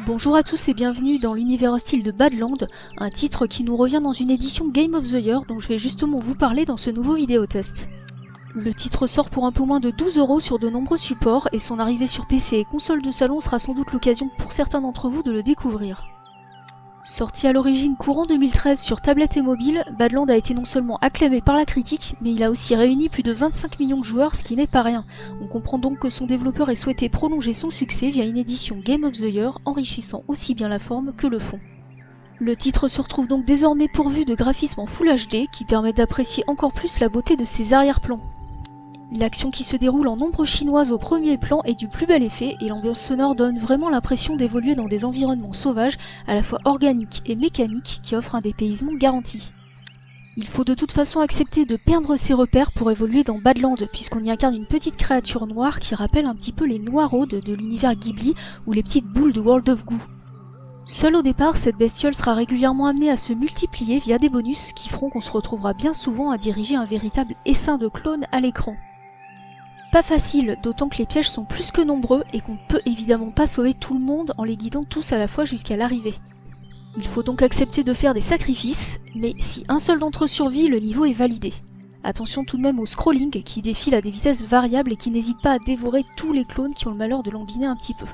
Bonjour à tous et bienvenue dans l'univers hostile de Badlands, un titre qui nous revient dans une édition Game of the Year dont je vais justement vous parler dans ce nouveau vidéo test. Le titre sort pour un peu moins de 12 € sur de nombreux supports et son arrivée sur PC et console de salon sera sans doute l'occasion pour certains d'entre vous de le découvrir. Sorti à l'origine courant 2013 sur tablette et mobile, Badlands a été non seulement acclamé par la critique, mais il a aussi réuni plus de 25 millions de joueurs, ce qui n'est pas rien. On comprend donc que son développeur ait souhaité prolonger son succès via une édition Game of the Year, enrichissant aussi bien la forme que le fond. Le titre se retrouve donc désormais pourvu de graphismes en Full HD, qui permettent d'apprécier encore plus la beauté de ses arrière-plans. L'action qui se déroule en ombre chinoise au premier plan est du plus bel effet et l'ambiance sonore donne vraiment l'impression d'évoluer dans des environnements sauvages à la fois organiques et mécaniques qui offrent un dépaysement garanti. Il faut de toute façon accepter de perdre ses repères pour évoluer dans Badlands puisqu'on y incarne une petite créature noire qui rappelle un petit peu les Noiraudes de l'univers Ghibli ou les petites boules de World of Goo. Seule au départ, cette bestiole sera régulièrement amenée à se multiplier via des bonus qui feront qu'on se retrouvera bien souvent à diriger un véritable essaim de clones à l'écran. Pas facile, d'autant que les pièges sont plus que nombreux et qu'on ne peut évidemment pas sauver tout le monde en les guidant tous à la fois jusqu'à l'arrivée. Il faut donc accepter de faire des sacrifices, mais si un seul d'entre eux survit, le niveau est validé. Attention tout de même au scrolling qui défile à des vitesses variables et qui n'hésite pas à dévorer tous les clones qui ont le malheur de lambiner un petit peu.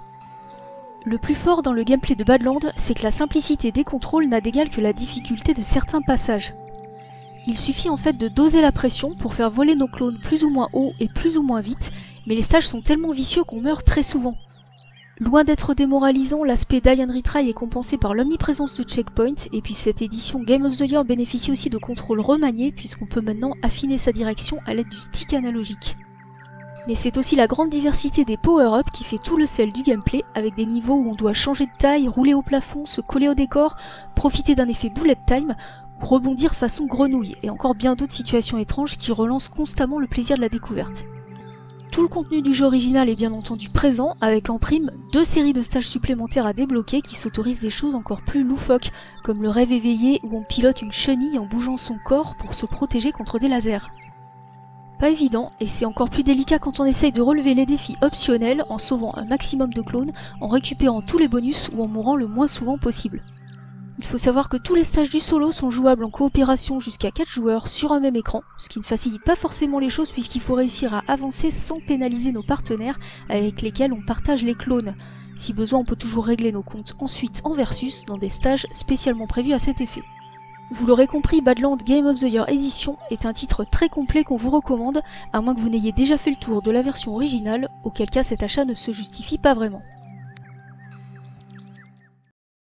Le plus fort dans le gameplay de Badlands, c'est que la simplicité des contrôles n'a d'égal que la difficulté de certains passages. Il suffit en fait de doser la pression pour faire voler nos clones plus ou moins haut et plus ou moins vite, mais les stages sont tellement vicieux qu'on meurt très souvent. Loin d'être démoralisant, l'aspect Die and Retry est compensé par l'omniprésence de checkpoint, et puis cette édition Game of the Year bénéficie aussi de contrôles remaniés puisqu'on peut maintenant affiner sa direction à l'aide du stick analogique. Mais c'est aussi la grande diversité des power-ups qui fait tout le sel du gameplay, avec des niveaux où on doit changer de taille, rouler au plafond, se coller au décor, profiter d'un effet bullet time, rebondir façon grenouille, et encore bien d'autres situations étranges qui relancent constamment le plaisir de la découverte. Tout le contenu du jeu original est bien entendu présent, avec en prime 2 séries de stages supplémentaires à débloquer qui s'autorisent des choses encore plus loufoques, comme le rêve éveillé où on pilote une chenille en bougeant son corps pour se protéger contre des lasers. Pas évident, et c'est encore plus délicat quand on essaye de relever les défis optionnels en sauvant un maximum de clones, en récupérant tous les bonus ou en mourant le moins souvent possible. Il faut savoir que tous les stages du solo sont jouables en coopération jusqu'à 4 joueurs sur un même écran, ce qui ne facilite pas forcément les choses puisqu'il faut réussir à avancer sans pénaliser nos partenaires avec lesquels on partage les clones. Si besoin, on peut toujours régler nos comptes ensuite en versus dans des stages spécialement prévus à cet effet. Vous l'aurez compris, Badlands Game of the Year Edition est un titre très complet qu'on vous recommande, à moins que vous n'ayez déjà fait le tour de la version originale, auquel cas cet achat ne se justifie pas vraiment.